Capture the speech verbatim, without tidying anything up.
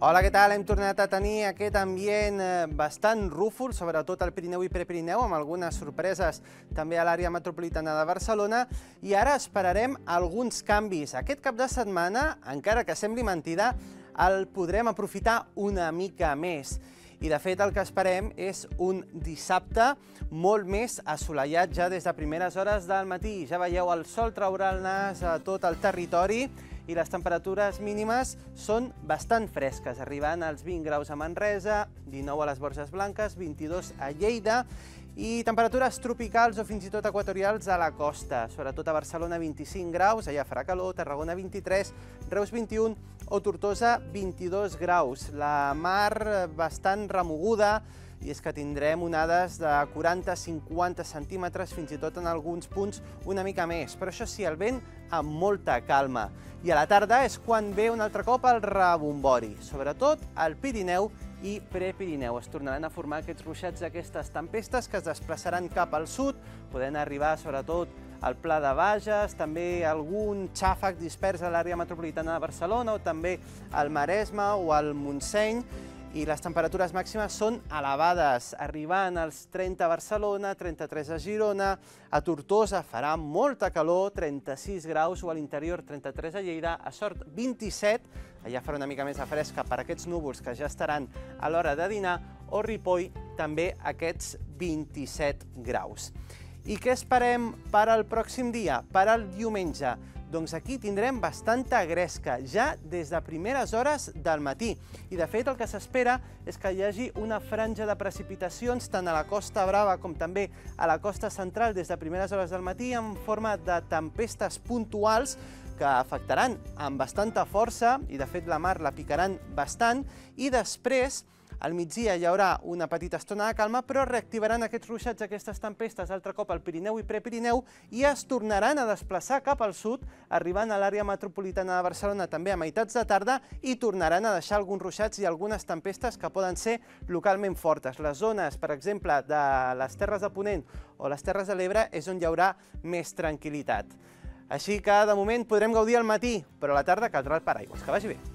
Hola, què tal? Hem tornat a tenir aquest ambient bastant rúfol, sobretot al Pirineu i Prepirineu, amb algunes sorpreses també a l'àrea metropolitana de Barcelona, i ara esperarem alguns canvis. Aquest cap de setmana, encara que sembli mentida, el podrem aprofitar una mica més. I, de fet, el que esperem és un dissabte molt més assolellat ja des de primeres hores del matí. Ja veieu, el sol traurà el nas a tot el territori i les temperatures mínimes són bastant fresques, arribant als vint graus a Manresa, dinou a les Borges Blanques, vint-i-dos a Lleida, i temperatures tropicals o fins i tot equatorials a la costa, sobretot a Barcelona vint-i-cinc graus, allà farà calor, Tarragona vint-i-tres, Reus vint-i-un o Tortosa vint-i-dos graus. La mar bastant remoguda, i és que tindrem onades de quaranta a cinquanta centímetres, fins i tot en alguns punts una mica més. Però això sí, el vent amb molta calma. I a la tarda és quan ve un altre cop el rebombori, sobretot al Pirineu i Prepirineu. Es tornaran a formar aquests ruixats d'aquestes tempestes que es desplaçaran cap al sud, podent arribar sobretot al Pla de Bages, també algun xàfec dispers a l'àrea metropolitana de Barcelona o també al Maresme o al Montseny, i les temperatures màximes són elevades, arribant als trenta a Barcelona, trenta-tres a Girona, a Tortosa farà molta calor, trenta-sis graus, o a l'interior trenta-tres a Lleida, a Sort vint-i-set, allà farà una mica més de fresca per aquests núvols que ja estaran a l'hora de dinar, o Ripoll també aquests vint-i-set graus. I què esperem per al pròxim dia, per al diumenge? Doncs aquí tindrem bastanta gresca, ja des de primeres hores del matí. I, de fet, el que s'espera és que hi hagi una franja de precipitacions tant a la Costa Brava com també a la costa central des de primeres hores del matí en forma de tempestes puntuals que afectaran amb bastanta força i, de fet, la mar la picaran bastant, i després al migdia hi haurà una petita estona de calma, però reactivaran aquests ruixats, aquestes tempestes, altre cop al Pirineu i Prepirineu, i es tornaran a desplaçar cap al sud, arribant a l'àrea metropolitana de Barcelona també a meitats de tarda, i tornaran a deixar alguns ruixats i algunes tempestes que poden ser localment fortes. Les zones, per exemple, de les Terres de Ponent o les Terres de l'Ebre és on hi haurà més tranquil·litat. Així que, de moment, podrem gaudir al matí, però a la tarda caldrà el paraigües. Que vagi bé.